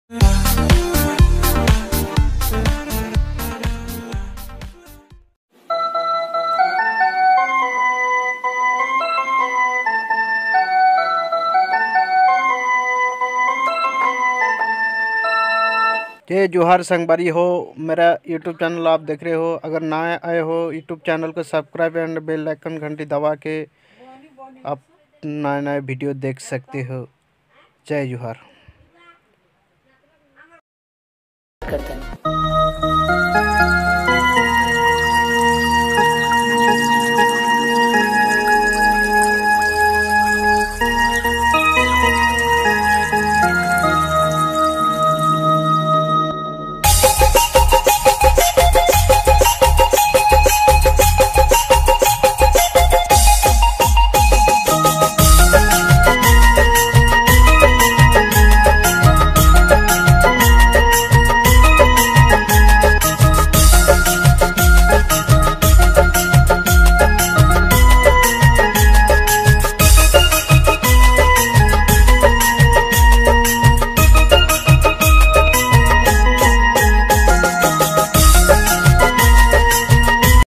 जय जोहार संगवारी हो, मेरा यूट्यूब चैनल आप देख रहे हो। अगर नए आए हो यूट्यूब चैनल को सब्सक्राइब एंड बेल आइकन घंटी दबा के आप नए नए वीडियो देख सकते हो। जय जोहार। करते हैं।